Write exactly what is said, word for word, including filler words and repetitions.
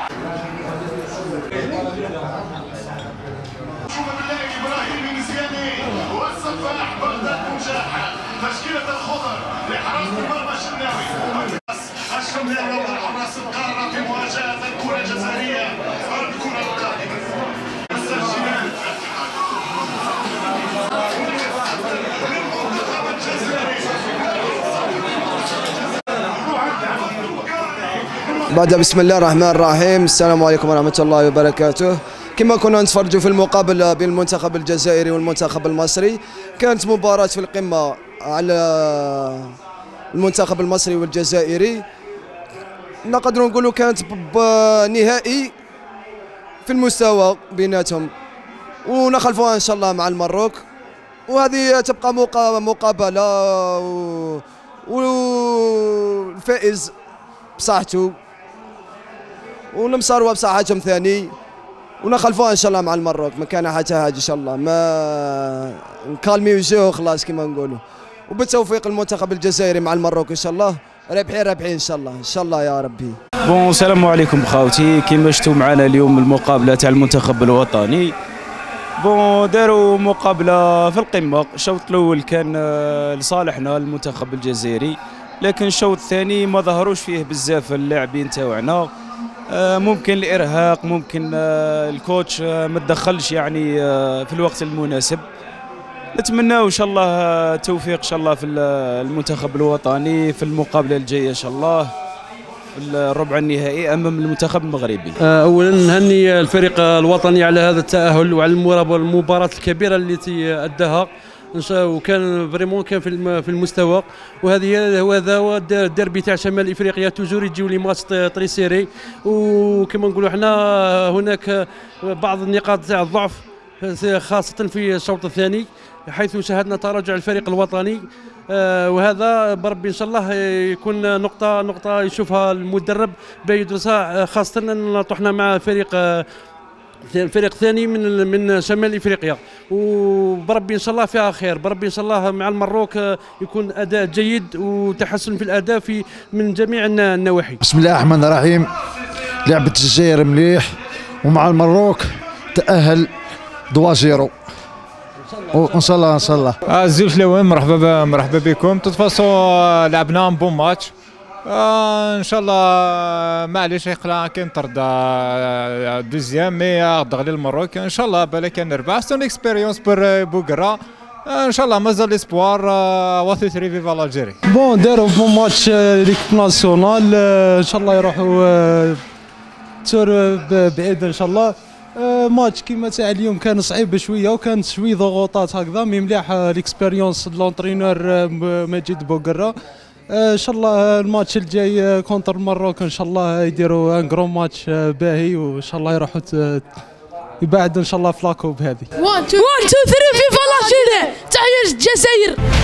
والسفاح بغداد مجاحة، تشكيلة الخضر لحراسة المرمى الشناوي، الشمال حراس القارة في مواجهة الكرة الجزائرية، الكرة القادمة السجلات للمنتخب الجزائري. بعد بسم الله الرحمن الرحيم، السلام عليكم ورحمة الله وبركاته. كما كنا نتفرجوا في المقابلة بين المنتخب الجزائري والمنتخب المصري، كانت مباراة في القمة على المنتخب المصري والجزائري، نقدر نقولوا كانت نهائي في المستوى بيناتهم، ونخلفوها ان شاء الله مع المروك، وهذه تبقى مقابلة والفائز بصحته ونمصروا بصحتهم ثاني، ونخلفوها ان شاء الله مع المروك. ما كان حتى هاجي ان شاء الله، ما نكالميو جو خلاص كما نقولوا، وبالتوفيق المنتخب الجزائري مع المروك ان شاء الله، رابحين رابحين ان شاء الله ان شاء الله يا ربي. بون السلام عليكم خاوتي، كيما شفتوا معنا اليوم المقابله تاع المنتخب الوطني. بون داروا مقابله في القمه، الشوط الاول كان لصالحنا المنتخب الجزائري، لكن الشوط الثاني ما ظهروش فيه بزاف اللاعبين تاعنا، ممكن الارهاق، ممكن الكوتش ما تدخلش يعني في الوقت المناسب. نتمناو ان شاء الله التوفيق ان شاء الله في المنتخب الوطني في المقابله الجايه ان شاء الله في الربع النهائي امام المنتخب المغربي. اولا نهني الفريق الوطني على هذا التاهل وعلى المباراه الكبيره التي اداها، وكان فريمون كان في في المستوى، وهذه وهذا هو الديربي تاع شمال افريقيا، توجور يجيو لي ماتش طريسيري، وكما نقولوا احنا هناك بعض النقاط تاع الضعف خاصه في الشوط الثاني، حيث شاهدنا تراجع الفريق الوطني، وهذا بربي ان شاء الله يكون نقطه نقطه يشوفها المدرب بيدرسها، خاصه ان طحنا مع فريق فريق ثاني من من شمال افريقيا، وبربي ان شاء الله فيها خير، بربي ان شاء الله مع المروك يكون اداء جيد وتحسن في الاداء في من جميع النواحي. بسم الله الرحمن الرحيم. لعبة الجزائر مليح، ومع المروك تأهل دوا زيرو ان شاء الله ان شاء الله. الزوج الاول مرحبا مرحبا بكم. تتفاصو لعبنا ان بون ماتش، آه ان شاء الله معليش يقلع كاين طرد دوزيام مي غدغ للمروك ان شاء الله، بالك نربح سون اكسبيريونس بور بوغرا ان شاء الله، مازال ليسبوار واثي ثري فيفا لالجيري. بون داروا بون ماتش ليكيب ناسيونال، ان شاء الله يروحوا تور بعيد ان شاء الله. ماتش كيما تاع اليوم كان صعيب شويه، وكانت شويه ضغوطات هكذا، مي مليح ليكسبيريونس لونترينور مجيد بوغرا. ان شاء الله الماتش الجاي كونتر المروك ان شاء الله يديروا ان كرون ماتش باهي، وان شاء الله يروحوا يبعدوا ان شاء الله في لاكوب هذه. واحد اثنين ثلاثة فيفا لالجيري، تحية الجزائر.